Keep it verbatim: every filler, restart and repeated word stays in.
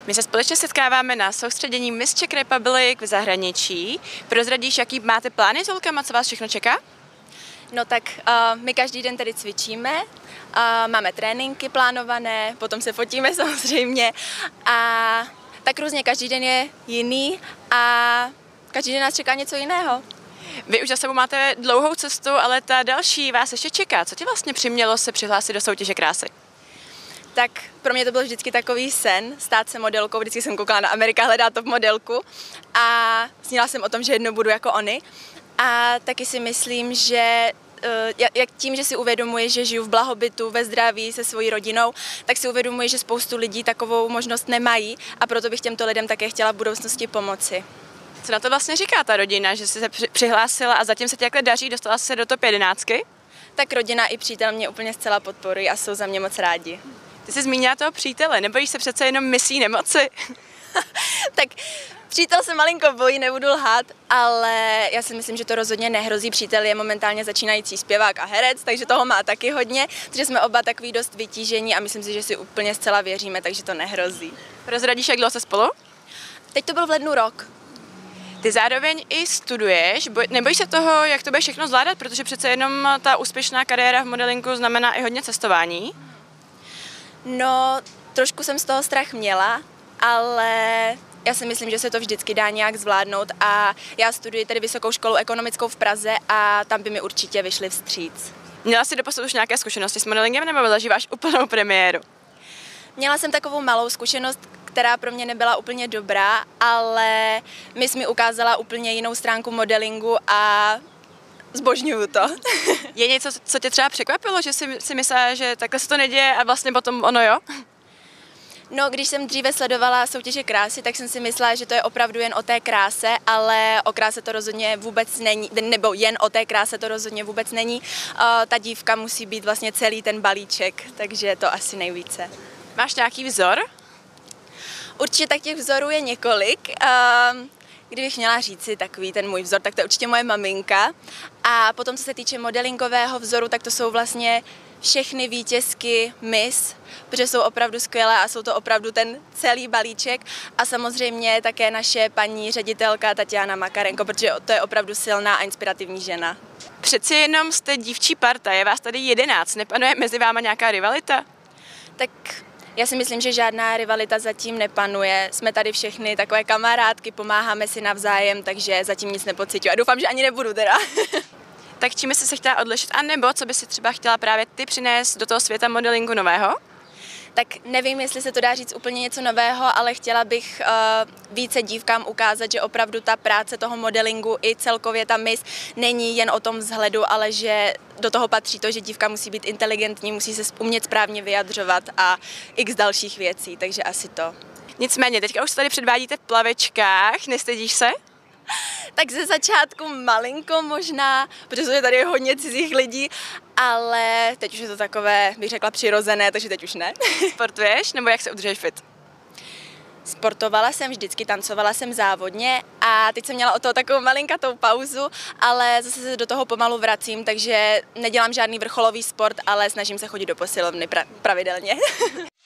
My se společně setkáváme na soustředění Miss Czech Republic v zahraničí. Prozradíš, jaký máte plány s holkama, co vás všechno čeká? No tak uh, my každý den tady cvičíme, uh, máme tréninky plánované, potom se fotíme samozřejmě a tak různě každý den je jiný a každý den nás čeká něco jiného. Vy už za sebou máte dlouhou cestu, ale ta další vás ještě čeká. Co tě vlastně přimělo se přihlásit do soutěže krásy? Tak pro mě to byl vždycky takový sen, stát se modelkou, vždycky jsem koukala na Amerika hledá top modelku a sněla jsem o tom, že jednou budu jako oni. A taky si myslím, že jak tím, že si uvědomuji, že žiju v blahobytu, ve zdraví se svojí rodinou, tak si uvědomuji, že spoustu lidí takovou možnost nemají a proto bych těmto lidem také chtěla v budoucnosti pomoci. Co na to vlastně říká ta rodina, že jsi se přihlásila a zatím se ti takhle daří, dostala jsi se do top jedenáctky? Tak rodina i přítel mě úplně zcela podporují a jsou za mě moc rádi. Ty jsi zmínila toho přítele, nebojíš se přece jenom misí nemoci? Tak přítel se malinko bojí, nebudu lhát, ale já si myslím, že to rozhodně nehrozí. Přítel je momentálně začínající zpěvák a herec, takže toho má taky hodně, takže jsme oba takový dost vytížení a myslím si, že si úplně zcela věříme, takže to nehrozí. Prozradíš, jak dlouho jste spolu? Teď to byl v lednu rok. Ty zároveň i studuješ, nebojíš se toho, jak to bude všechno zvládat, protože přece jenom ta úspěšná kariéra v modelingu znamená i hodně cestování? No, trošku jsem z toho strach měla, ale já si myslím, že se to vždycky dá nějak zvládnout a já studuji tedy Vysokou školu ekonomickou v Praze a tam by mi určitě vyšli vstříc. Měla jsi doposud už nějaké zkušenosti s modelingem nebo zažíváš úplnou premiéru? Měla jsem takovou malou zkušenost, která pro mě nebyla úplně dobrá, ale Miss mi ukázala úplně jinou stránku modelingu a zbožňuju to. Je něco, co tě třeba překvapilo, že jsi si myslela, že takhle se to neděje a vlastně potom ono jo? No, když jsem dříve sledovala soutěže krásy, tak jsem si myslela, že to je opravdu jen o té kráse, ale o kráse to rozhodně vůbec není, nebo jen o té kráse to rozhodně vůbec není. Uh, ta dívka musí být vlastně celý ten balíček, takže to asi nejvíce. Máš nějaký vzor? Určitě tak těch vzorů je několik. Uh, Kdybych měla říci takový ten můj vzor, tak to je určitě moje maminka. A potom, co se týče modelingového vzoru, tak to jsou vlastně všechny vítězky Miss, protože jsou opravdu skvělé a jsou to opravdu ten celý balíček. A samozřejmě také naše paní ředitelka Tatiana Makarenko, protože to je opravdu silná a inspirativní žena. Přeci jenom jste dívčí parta, je vás tady jedenáct, nepanuje mezi váma nějaká rivalita? Tak já si myslím, že žádná rivalita zatím nepanuje. Jsme tady všechny takové kamarádky, pomáháme si navzájem, takže zatím nic nepociťuji. A doufám, že ani nebudu teda. Tak čím jsi se chtěla odlišit, a nebo co by si třeba chtěla právě ty přinést do toho světa modelingu nového? Tak nevím, jestli se to dá říct úplně něco nového, ale chtěla bych uh, více dívkám ukázat, že opravdu ta práce toho modelingu i celkově ta Miss není jen o tom vzhledu, ale že do toho patří to, že dívka musí být inteligentní, musí se umět správně vyjadřovat a x dalších věcí, takže asi to. Nicméně, teďka už se tady předvádíte v plavečkách, nestydíš se? Tak ze začátku malinko možná, protože tady je hodně cizích lidí, ale teď už je to takové, bych řekla, přirozené, takže teď už ne. Sportuješ, nebo jak se udržuješ fit? Sportovala jsem vždycky, tancovala jsem závodně a teď jsem měla o toho takovou malinkatou pauzu, ale zase se do toho pomalu vracím, takže nedělám žádný vrcholový sport, ale snažím se chodit do posilovny pra- pravidelně.